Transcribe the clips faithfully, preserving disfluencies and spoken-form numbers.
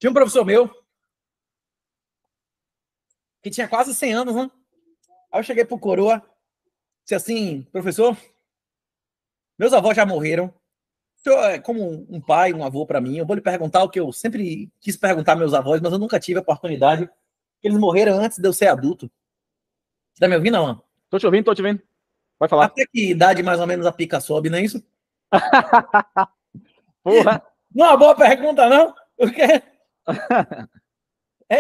Tinha um professor meu que tinha quase cem anos, né? Aí eu cheguei pro coroa, disse assim, professor, meus avós já morreram. O senhor é como um pai, um avô para mim. Eu vou lhe perguntar o que eu sempre quis perguntar aos meus avós, mas eu nunca tive a oportunidade. Eles morreram antes de eu ser adulto. Você tá me ouvindo, Alan? Tô te ouvindo, tô te ouvindo. Pode falar. Até que idade mais ou menos a pica sobe, não é isso? Porra! Não é uma boa pergunta, não? O quê? É?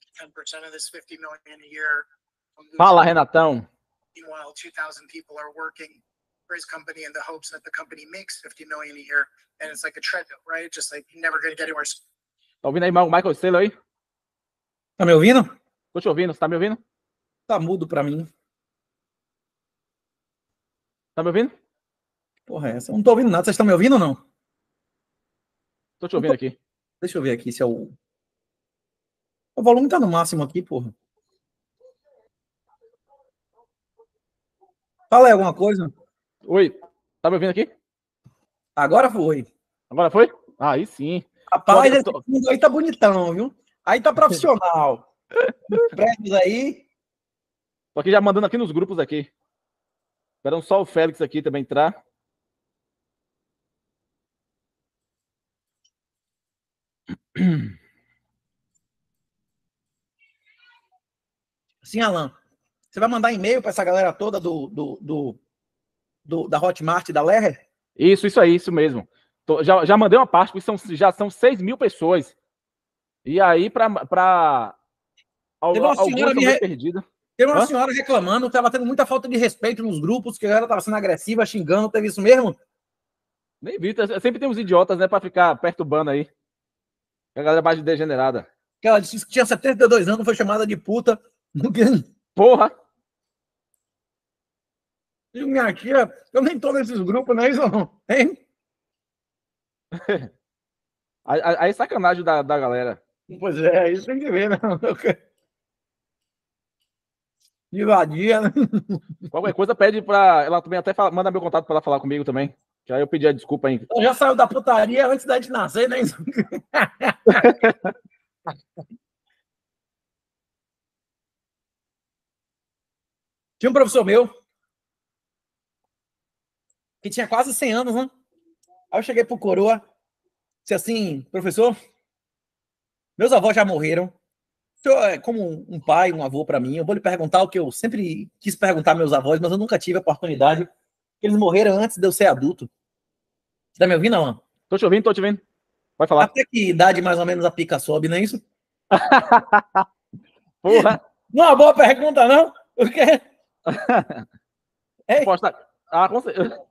Fala, Renatão. Meanwhile, two thousand people are working for his company in the hopes that the company makes fifty million a year, and it's like a treadmill, right? It's just like you're never going to get anywhere. Tá ouvindo aí, Michael Saylor aí? Tá me ouvindo? Tô te ouvindo, você tá me ouvindo? Tá mudo pra mim. Tá me ouvindo? Porra, é essa? Eu não tô ouvindo nada. Vocês estão me ouvindo ou não? Tô te ouvindo aqui. Deixa eu ver aqui se é o... O volume tá no máximo aqui, porra. Fala aí alguma coisa. Oi, tá me ouvindo aqui? Agora foi. Agora foi? Ah, aí sim. Rapaz, esse tô... fundo aí tá bonitão, viu? Aí tá profissional. Os prédios aí. Tô aqui já mandando aqui nos grupos aqui. Esperando só o Félix aqui também entrar. Sim, Alan. Você vai mandar e-mail para essa galera toda do, do, do, do da Hotmart e da Lerrer? Isso, isso aí, isso mesmo. Tô, já, já mandei uma parte, porque são, já são seis mil pessoas. E aí, para. Pra... Teve uma senhora, me re... perdida. Teve uma senhora reclamando que estava tendo muita falta de respeito nos grupos, que a galera estava sendo agressiva, xingando. Teve isso mesmo? Nem vi. Sempre tem uns idiotas, né, para ficar perturbando aí. A galera mais degenerada. Que ela disse que tinha setenta e dois anos, foi chamada de puta. Porra! E minha tia, eu nem tô nesses grupos, não é isso não? Hein? Aí, aí é sacanagem da, da galera. Pois é, isso tem que ver, não. De vadia, né? Qualquer coisa pede pra ela também até fala, manda meu contato pra ela falar comigo também. Que aí eu pedi a desculpa aí. Ela já saiu da putaria antes da gente nascer, né? Tinha um professor meu que tinha quase cem anos, né? Aí eu cheguei pro coroa, disse assim, professor, meus avós já morreram. O senhor é como um pai, um avô para mim. Eu vou lhe perguntar o que eu sempre quis perguntar aos meus avós, mas eu nunca tive a oportunidade. Eles morreram antes de eu ser adulto. Você tá me ouvindo, Alan? Tô te ouvindo, tô te ouvindo. Pode falar. Até que idade mais ou menos a pica sobe, não é isso? Porra! Não é uma boa pergunta, não? O quê? É? Ah, com certeza.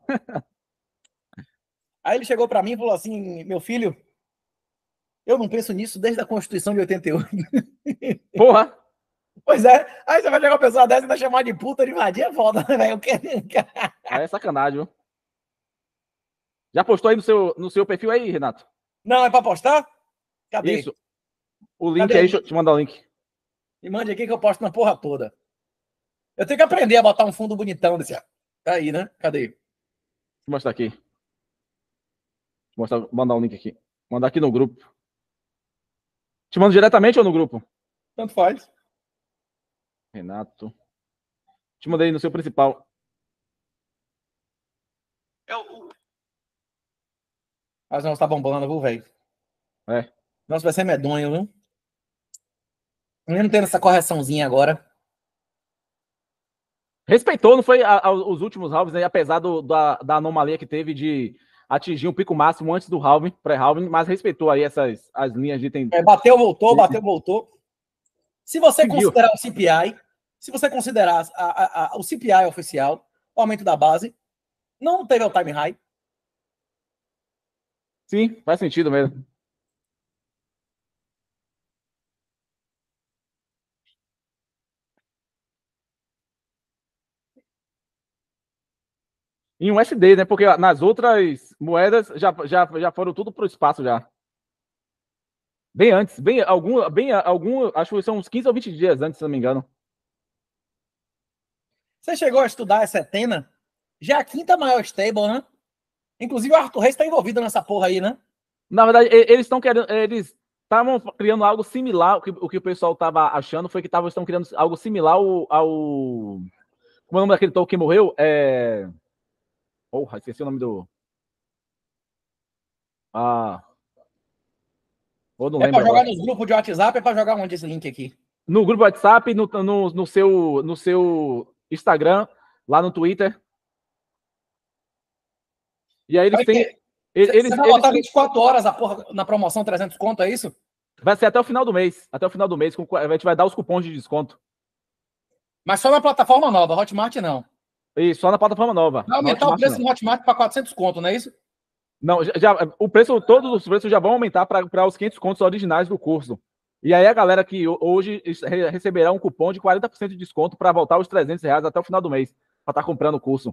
Aí ele chegou para mim e falou assim, meu filho, eu não penso nisso desde a Constituição de oitenta e oito. Porra! Pois é, aí você vai chegar uma pessoa dessa e vai chamar de puta de vadia, é foda, né, velho? Aí é sacanagem, viu? Já postou aí no seu, no seu perfil aí, Renato? Não, é pra postar? Cadê? Isso. O link Cadê aí, o deixa eu te mandar o link. Me mande aqui que eu posto na porra toda. Eu tenho que aprender a botar um fundo bonitão desse. Tá aí, né? Cadê? Vou mostrar aqui. Vou mostrar, mandar o link aqui. Mandar aqui no grupo. Te mando diretamente ou no grupo? Tanto faz. Renato. Te mandei no seu principal. Eu... Mas não tá bombando, viu, velho? É. Nossa, vai ser medonho, viu? Mesmo tendo essa correçãozinha agora. Respeitou, não foi a, a, os últimos halves, né? Apesar do, da, da anomalia que teve de atingir um pico máximo antes do halving, pré-halving, mas respeitou aí essas as linhas de tendência. É, bateu, voltou, bateu, voltou. Se você Seguiu. considerar o C P I, se você considerar a, a, a, o C P I oficial, o aumento da base, não teve o time high. Sim, faz sentido mesmo. Em U S D, né? Porque nas outras moedas já, já, já foram tudo para o espaço já. Bem antes, bem algum, bem algum, acho que são uns quinze ou vinte dias antes, se não me engano. Você chegou a estudar essa Etena? Já é a quinta maior stable, né? Inclusive o Arthur Reis está envolvido nessa porra aí, né? Na verdade, eles estão querendo, eles estavam criando algo similar. O que o, que o pessoal estava achando foi que tavam, estão criando algo similar ao, ao. Como é o nome daquele token que morreu? É. Porra, esqueci o nome do. Ah. Ou não É pra lembro jogar agora. nos grupos de WhatsApp, é pra jogar onde esse link aqui? No grupo WhatsApp, no, no, no, seu, no seu Instagram, lá no Twitter. E aí eles têm. Eles, Você vai eles botar têm, vinte e quatro horas a porra na promoção trezentos conto, é isso? vai ser até o final do mês. Até o final do mês. Com, a gente vai dar os cupons de desconto. Mas só na plataforma nova, Hotmart não. E só na plataforma nova. Vai aumentar o Hotmart, preço não. do Hotmart para quatrocentos conto, não é isso? Não, já, já, o preço, todos os preços já vão aumentar para os quinhentos contos originais do curso. E aí a galera que hoje receberá um cupom de quarenta por cento de desconto para voltar aos trezentos reais até o final do mês, para estar tá comprando o curso.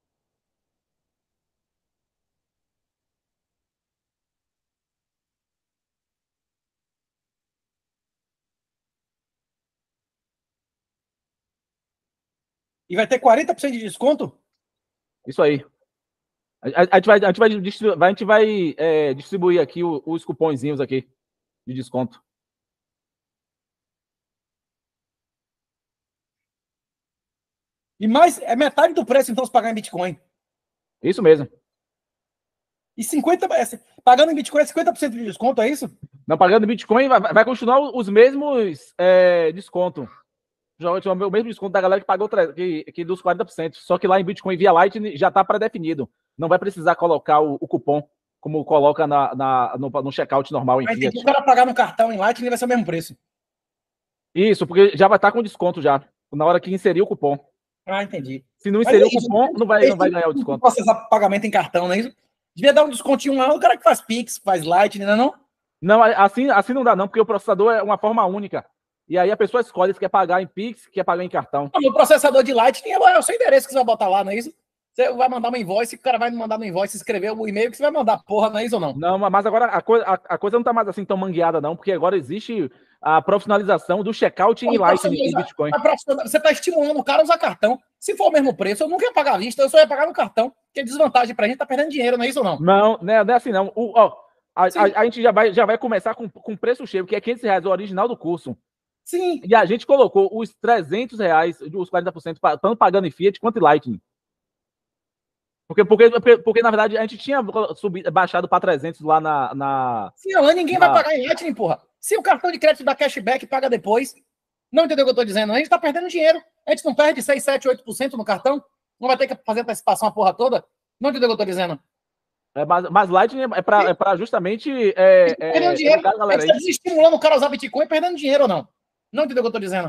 E vai ter quarenta por cento de desconto? Isso aí. A, a, a gente vai, a gente vai, distribuir, a gente vai é, distribuir aqui o, os cupomzinhos aqui de desconto. E mais, é metade do preço, então, se pagar em Bitcoin. Isso mesmo. E cinquenta por cento, pagando em Bitcoin é cinquenta por cento de desconto, é isso? Não, pagando em Bitcoin, vai, vai continuar os mesmos é, descontos. Já vai o mesmo desconto da galera que pagou que, que dos quarenta por cento. Só que lá em Bitcoin via Lightning já está pré-definido. Não vai precisar colocar o, o cupom, como coloca na, na, no, no checkout normal em Mas Fiat. se o cara pagar no cartão em Lightning, vai ser o mesmo preço. Isso, porque já vai estar com desconto já, na hora que inserir o cupom. Ah, entendi. Se não inserir o cupom, não vai, não vai ganhar o desconto. Processar pagamento em cartão, não é isso? Devia dar um descontinho lá, o cara que faz Pix, faz Lightning, não é não? Não, assim, assim não dá não, porque o processador é uma forma única. E aí a pessoa escolhe se quer pagar em Pix, quer pagar em cartão. O processador de Lightning é o seu endereço que você vai botar lá, não é isso? Você vai mandar uma invoice, o cara vai mandar no invoice, escrever o e-mail que você vai mandar, porra, não é isso ou não? Não, mas agora a coisa, a, a coisa não tá mais assim tão mangueada não, porque agora existe a profissionalização do checkout em Lightning e Bitcoin. Você tá estimulando o cara a usar cartão. Se for o mesmo preço, eu nunca ia pagar à vista, eu só ia pagar no cartão. Que é desvantagem pra gente, tá perdendo dinheiro, não é isso ou não? Não, não é, não é assim não. O, ó, a, a, a gente já vai, já vai começar com, com preço cheio, que é quinhentos reais o original do curso. Sim. E a gente colocou os trezentos reais, os quarenta por cento, tanto pagando em Fiat quanto em Lightning. Porque, porque, porque, porque, na verdade, a gente tinha subido, baixado para trezentos lá na... na Sim, lá ninguém na... vai pagar em Lightning, porra. Se o cartão de crédito dá cashback, paga depois. Não entendeu o que eu tô dizendo? A gente tá perdendo dinheiro. A gente não perde seis, sete, oito por cento no cartão. Não vai ter que fazer antecipação a porra toda. Não entendeu o que eu tô dizendo? É, mas, mas Lightning é para é pra justamente... É, tá perdendo é, dinheiro. educar a galera a gente tá desestimulando o cara a usar Bitcoin e perdendo dinheiro ou não? Não entendeu o que eu tô dizendo?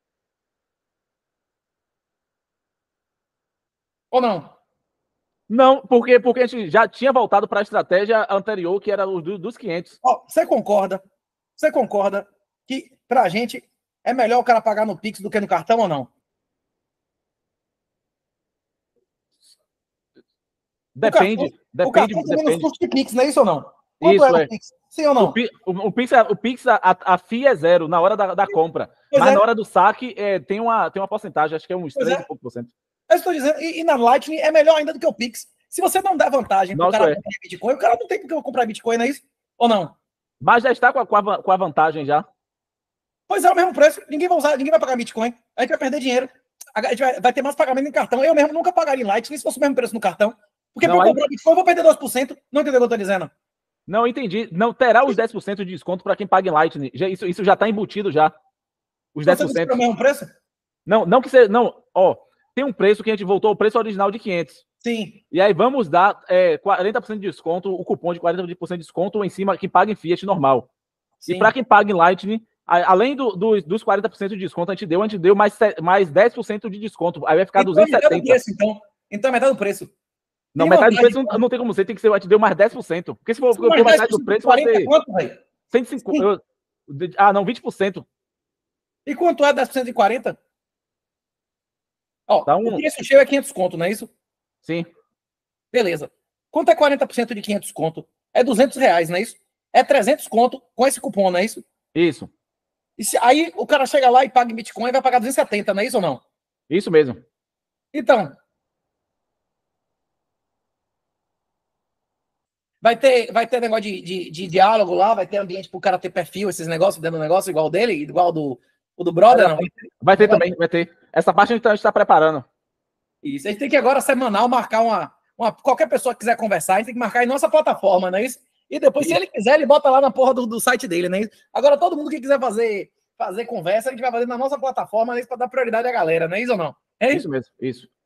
Ou não? Não, porque, porque a gente já tinha voltado para a estratégia anterior, que era o do, dos quinhentos. Ó, você concorda? Você concorda que pra gente é melhor o cara pagar no Pix do que no cartão ou não? Depende. O cartão, depende, o cartão tem menos custo de Pix, não é isso ou não? Quanto isso, é o é. Pix? Sim ou não? O, o, o Pix, o Pix a, a F I I é zero na hora da, da compra. Pois mas é. na hora do saque é, tem, uma, tem uma porcentagem, acho que é uns Pois três é. e pouco por cento. Eu estou dizendo, e, e na Lightning é melhor ainda do que o Pix. Se você não der vantagem para o cara é. comprar Bitcoin, o cara não tem porque eu comprar Bitcoin, não é isso? Ou não? Mas já está com a, com a, com a vantagem já. Pois é, o mesmo preço. Ninguém vai usar, ninguém vai pagar Bitcoin. A gente vai perder dinheiro. A gente vai, vai ter mais pagamento em cartão. Eu mesmo nunca pagaria em Lightning se fosse o mesmo preço no cartão. Porque para eu comprar aí... Bitcoin eu vou perder dois por cento. Não entendeu o que eu estou dizendo? Não, entendi. Não terá os dez por cento de desconto para quem paga em Lightning. Já, isso, isso já está embutido já. Os dez por cento. Você o mesmo preço? Não, não que você... Não, ó. Tem um preço que a gente voltou ao preço original de quinhentos. Sim. E aí vamos dar é, quarenta por cento de desconto, o cupom de quarenta por cento de desconto em cima que paga em Fiat normal. Sim. E para quem paga em Lightning, a, além do, do, dos quarenta por cento de desconto, a gente deu, a gente deu mais, mais dez por cento de desconto. Aí vai ficar então, duzentos e setenta. É metade do preço, então. Então é metade do preço. Não, tem metade do preço não, não tem como ser, tem que ser, a gente deu mais dez por cento. Porque se for, for metade do preço, vai ser... Quanto, velho? cento e cinquenta. Eu, ah, não, vinte por cento. E quanto é dez por cento de quarenta? Ó, então, o preço cheio é quinhentos conto, não é isso? Sim. Beleza. Quanto é quarenta por cento de quinhentos conto? É duzentos reais, não é isso? É trezentos conto com esse cupom, não é isso? Isso. E se, aí o cara chega lá e paga em Bitcoin e vai pagar duzentos e setenta, não é isso ou não? Isso mesmo. Então. Vai ter, vai ter negócio de, de, de diálogo lá, vai ter ambiente pro cara ter perfil, esses negócios dentro do negócio, igual o dele, igual do, o do brother, não? Vai ter também, vai ter. Essa parte a gente está preparando. Isso, a gente tem que agora, semanal, marcar uma, uma... Qualquer pessoa que quiser conversar, a gente tem que marcar em nossa plataforma, não é isso? E depois, isso. Se ele quiser, ele bota lá na porra do, do site dele, né? Agora, todo mundo que quiser fazer, fazer conversa, a gente vai fazer na nossa plataforma, né? Para dar prioridade à galera, não é isso ou não? É isso? Isso mesmo, isso.